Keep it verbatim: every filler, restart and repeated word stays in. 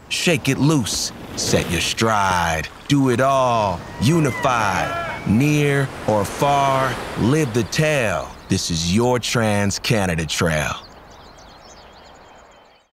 Shake it loose, set your stride, do it all, unified, near or far, live the tale. This is your Trans-Canada Trail.